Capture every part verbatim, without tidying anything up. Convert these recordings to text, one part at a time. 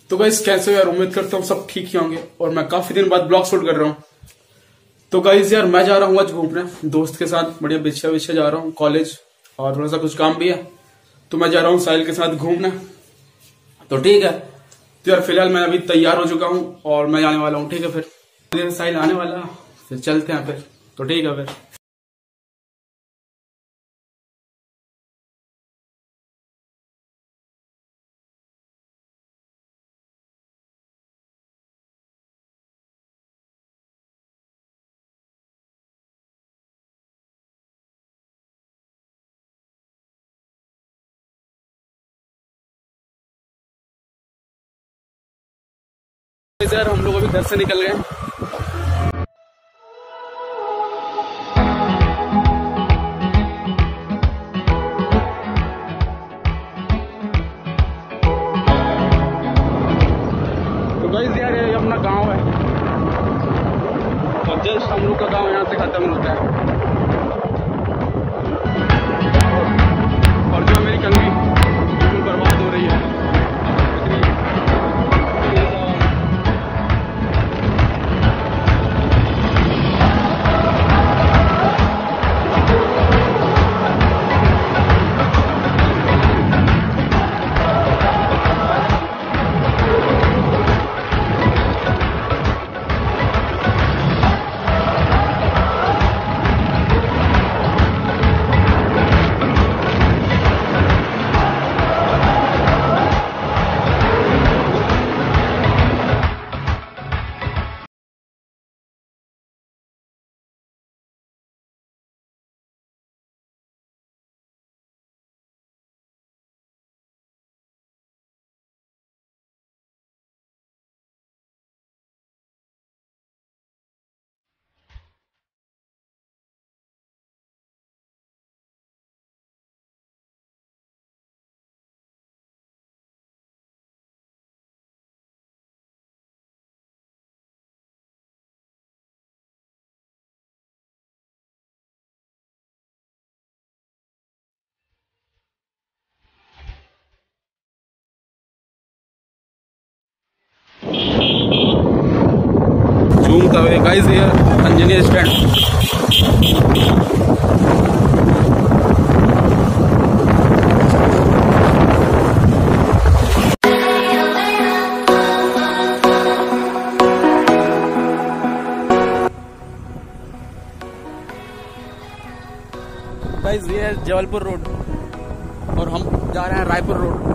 तो गाइस कैसे हो यार, उम्मीद करता हूँ सब ठीक ही होंगे। और मैं काफी दिन बाद ब्लॉग शूट कर रहा हूँ। तो गाइस यार मैं जा रहा हूँ आज घूमने दोस्त के साथ, बढ़िया बिछया बिछया जा रहा हूँ कॉलेज, और थोड़ा सा कुछ काम भी है तो मैं जा रहा हूँ साहिल के साथ घूमने। तो ठीक है, तो यार फिलहाल मैं अभी तैयार हो चुका हूँ और मैं जाने वाला हूँ। ठीक है, फिर साहिल आने वाला, फिर चलते हैं फिर। तो ठीक है फिर। यार हम लोग अभी घर से निकल गए। तो गाइस यार ये अपना गांव है और जस्ट हम लोग का गांव यहाँ से खत्म होता है। और जो मेरी कंगी बिल्कुल बर्बाद हो रही है। झूमता हुए गाइस ये अंजनी स्टैंड। गाइस ये है जबलपुर रोड और हम जा रहे हैं रायपुर रोड।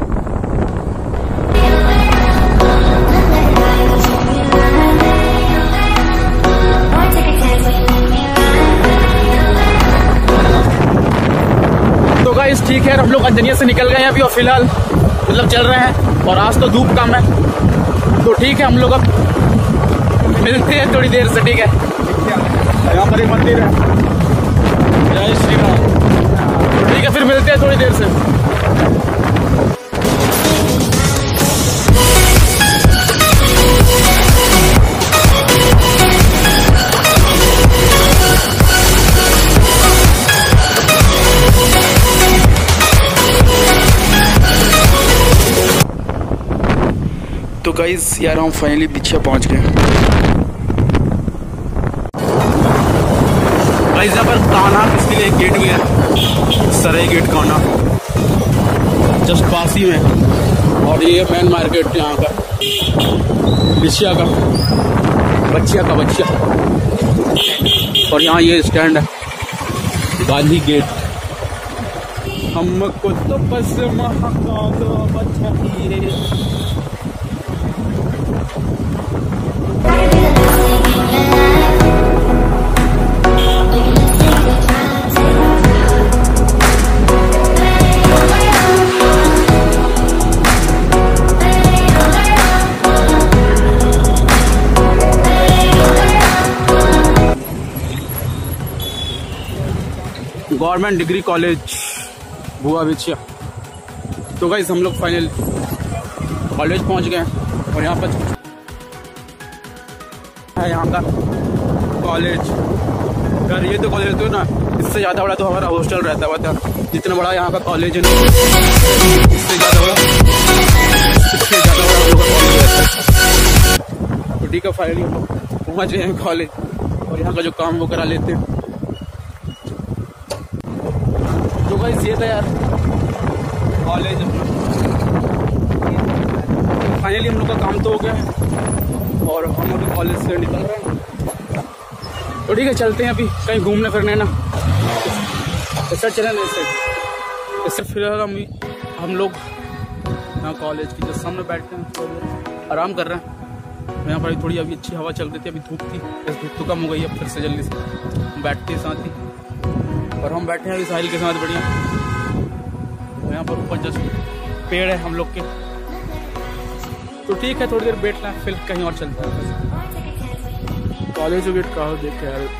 तो गाइस ठीक है, हम लोग अंजनिया से निकल गए हैं अभी और फिलहाल मतलब चल रहे हैं और आज तो धूप कम है। तो ठीक है, हम लोग अब मिलते हैं थोड़ी देर से। ठीक है, यहाँ पर एक मंदिर है, जय श्री राम। तो ठीक है, फिर मिलते हैं थोड़ी देर से। तो गाइस यार हम फाइनली पीछे पहुंच गए। गाइस यहाँ पर कान्हा इसके लिए एक गेट भी है, सराय गेट कान्हा, जस्ट पास ही में। और ये मेन मार्केट यहाँ का बिछिया का बच्चिया का बच्चिया। और यहाँ ये स्टैंड है गांधी गेट। हमको तो बस महाकाल बच्चा। गवर्नमेंट डिग्री कॉलेज बुआ बिछिया। तो गाइस हम लोग फाइनल कॉलेज पहुंच गए और यहाँ पर है यहाँ का कॉलेज। अगर ये तो कॉलेज तो ना, इससे ज़्यादा बड़ा तो हमारा हॉस्टल रहता हुआ था। जितना बड़ा यहाँ का कॉलेज है ना, इससे ज़्यादा बड़ा इससे ज़्यादा बड़ा है फाइनली हम लोग पहुँच गए हैं कॉलेज और यहाँ का जो काम वो करा लेते हैं। तो गाइस ये था यार कॉलेज, फाइनली हम लोग का काम तो हो गया है और हम लोग कॉलेज से निकल रहे हैं। तो ठीक है, चलते हैं अभी कहीं घूमने फिरने ना, सर चले ना इससे इससे फिलहाल हम हम लोग यहाँ कॉलेज की जो सामने बैठते हैं, तो आराम कर रहे हैं। यहाँ पर थोड़ी अभी अच्छी हवा चल रही थी, अभी धूप थी, इस धूप तो कम हो गई है फिर से जल्दी से बैठते हैं साथ ही। और हम बैठे हैं अभी साहिल के साथ बढ़िया। यहाँ पर ऊपर जस्ट पेड़ है हम लोग के, तो ठीक है थोड़ी देर बैठना है फिर कहीं और चलता है। कॉलेज गेट कहा देख के यार,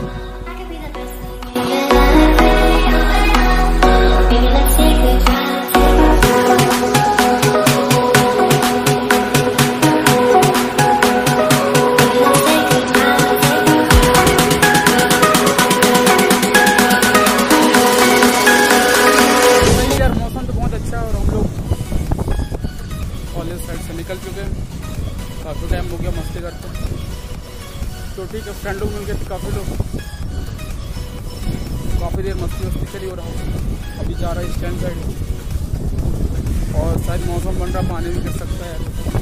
मौसम तो बहुत अच्छा है और हम लोग कॉलेज साइड से निकल चुके हैं। काफ़ी टाइम हो गया मस्ती करते हैं, तो ठीक है फ्रेंड लोग मिल गए काफ़ी लोग, काफ़ी देर मस्ती वस्ती चली हो रहा हूँ। अभी जा रहा है स्टैंड साइड और शायद मौसम बन रहा, पानी भी गिर सकता है,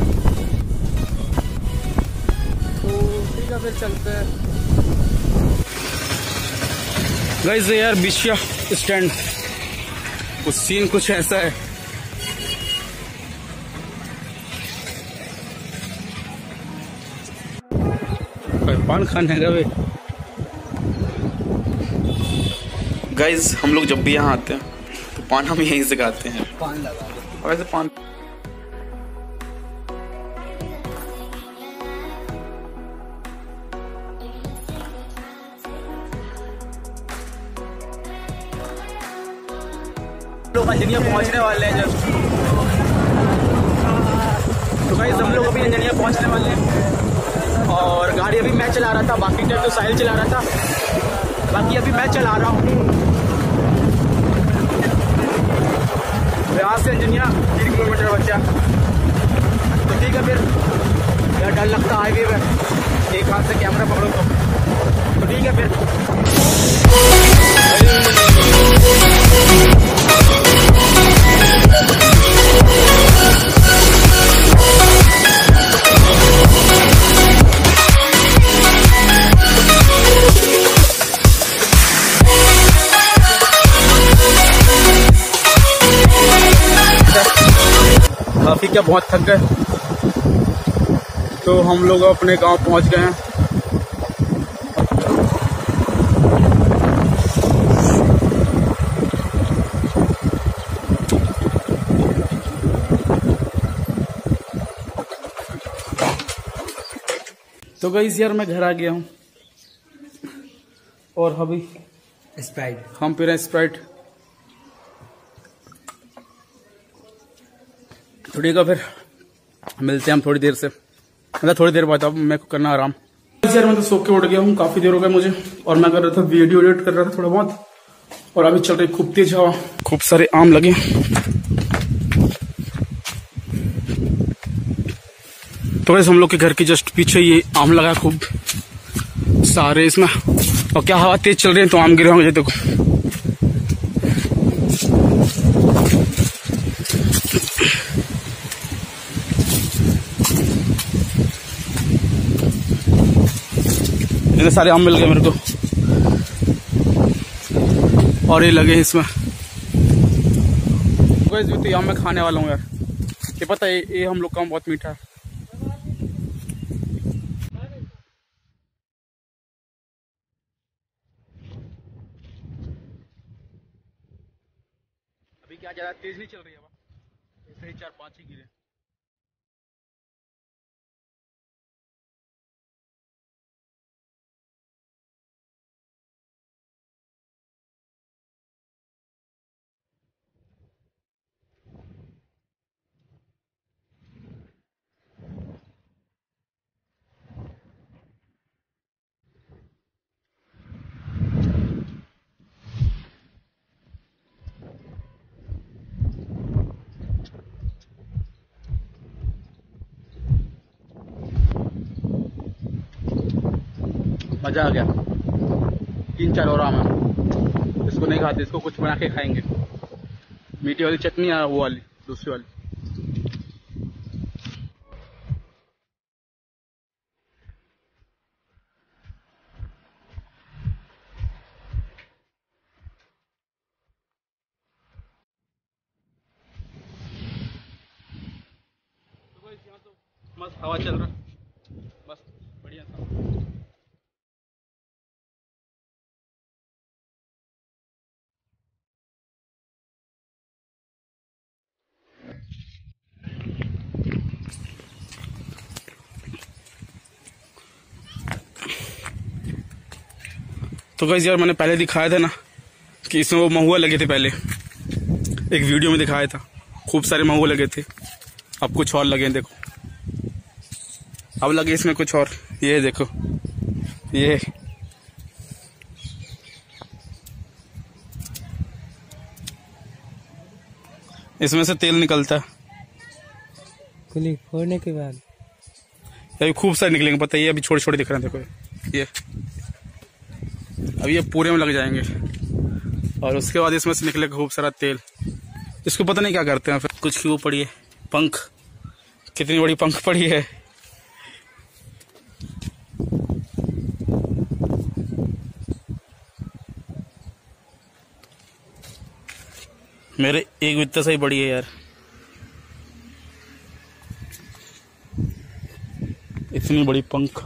तो ठीक है फिर चलते हैं। गाइस यार बिशिया स्टैंड कुछ सीन कुछ ऐसा है, पान खाने का वे। गाइज हम लोग जब भी यहाँ आते हैं तो पान हम यहीं से खाते हैं, पान लगा वैसे पान। लोग इंजीनियर पहुंचने वाले हैं जब, तो गाइज हम लोग अभी इंजीनियर पहुंचने वाले हैं और गाड़ी अभी मैं चला रहा था, बाकी टाइम तो साहिल चला रहा था, बाकी अभी मैं चला रहा हूँ। यहाँ से इंजीनियर तीन किलोमीटर बचा, तो ठीक है फिर यार डर लगता हाईवे पे, एक हाथ से कैमरा पकड़ो तो, तो ठीक है फिर। काफी क्या बहुत थक गए, तो हम लोग अपने गांव पहुंच गए हैं। तो गाइस यार मैं घर आ गया हूँ और अभी स्प्राइट हम पी रहे हैं स्प्राइट। तो ठीक है फिर मिलते हैं हम थोड़ी देर से, मतलब थोड़ी देर बाद। अब मैं को करना आराम। यार मैं तो सो के उठ गया हूँ, काफी देर हो गया मुझे, और मैं कर रहा था वीडियो एडिट कर रहा था थोड़ा बहुत, और अभी चल रही खूब तेज हवा, खूब सारे आम लगे। तो वैसे हम लोग के घर के जस्ट पीछे ये आम लगा खूब सारे इसमें, और क्या हवा तेज चल रही है तो आम गिरे होंगे। देखो इतने सारे आम मिल गए मेरे को, और ये लगे इसमें। तो ये आम मैं खाने वाला हूँ यार, ये पता है ये हम लोग का आम बहुत मीठा है। अभी क्या ज्यादा तेज नहीं चल रही है, ऐसे ही चार पांच ही गिरे। मजा आ गया। तीन चार और आम है, इसको नहीं खाते, इसको कुछ बना के खाएंगे। मीठी वाली चटनी है, वो वाली दूसरी वाली। तो यहाँ तो मस्त हवा चल रहा, मस्त बढ़िया था। तो गाइस यार मैंने पहले दिखाया था ना कि इसमें वो महुआ लगे थे, पहले एक वीडियो में दिखाया था, खूब सारे महुआ लगे थे। अब कुछ और लगे, देखो अब लगे इसमें कुछ और। ये देखो, ये इसमें से तेल निकलता है फोड़ने के बाद। अभी खूब सारे निकलेंगे, पता है। ये अभी छोटे छोटे दिख रहे हैं, देखो ये अब ये पूरे में लग जाएंगे और उसके बाद इसमें से निकलेगा खूब सारा तेल। इसको पता नहीं क्या करते हैं फिर। कुछ की वो पड़ी है पंख, कितनी बड़ी पंख पड़ी है। मेरे एक बित्ता से ही बड़ी है यार, इतनी बड़ी पंख।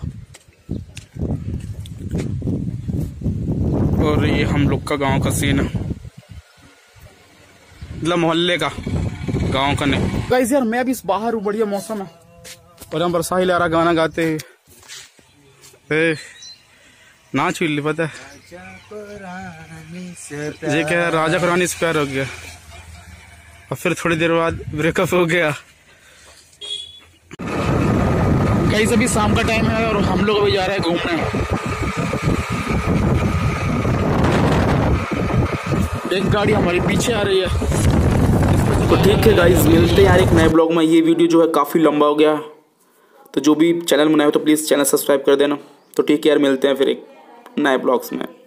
और ये हम लोग का गांव का सीन है, मतलब मोहल्ले का, गांव का नहीं। गाइस यार मैं अभी बाहर हूँ, बढ़िया मौसम है और हम पर साहिल आ रहा गाना गाते हैं। नाच भी पता है ये क्या है, राजा को रानी से प्यार हो गया और फिर थोड़ी देर बाद ब्रेकअप हो गया। गाइस अभी शाम का टाइम है और हम लोग अभी जा रहे हैं घूमने। एक गाड़ी हमारी पीछे आ रही है। तो ठीक है गाइस, मिलते हैं यार एक नए ब्लॉग में। ये वीडियो जो है काफ़ी लंबा हो गया, तो जो भी चैनल बनाए हो तो प्लीज़ चैनल सब्सक्राइब कर देना। तो ठीक है यार, मिलते हैं फिर एक नए ब्लॉग्स में।